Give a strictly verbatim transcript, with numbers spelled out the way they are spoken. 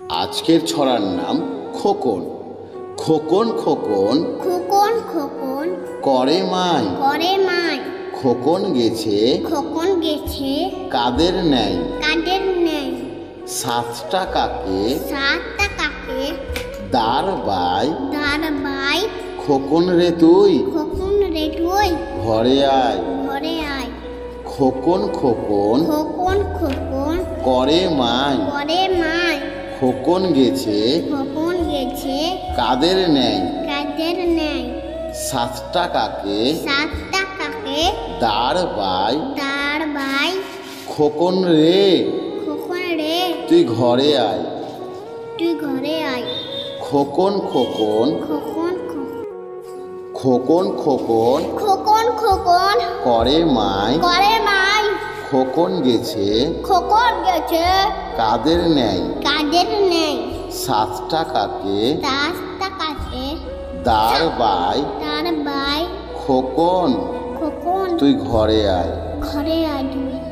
আজকের ছড়ার নাম খোকন। খোকন খোকন খোকন খোকন করে মাই করে মাই খোকন গেছে খোকন গেছে কাদের নেই কাদের নেই সাতটা কাকে সাতটা কাকে দাঁড় বাই দাঁড় বাই খোকন রে তুই খোকন রে তুই ঘরে আয় ঘরে আয় খোকন খোকন খোকন খোকন করে মাই করে মাই খোকন গেছে খোকন গেছে কাদের নেই কাদের নেই সাতটা কাকে সাতটা কাকে দাঁড় বাই দাঁড় বাই খোকন রে খোকন রে তুই ঘরে আয় তুই ঘরে আয় খোকন খোকন খোকন খোকন খোকন খোকন খোকন করে মাই করে মাই খোকন গেছে খোকন গেছে কাদের নেই কাদের নেই সাতটা কাকে সাতটা কাকে দাঁড় বাই দাঁড় বাই খোকন খোকন তুই ঘরে আয় ঘরে আয় তুই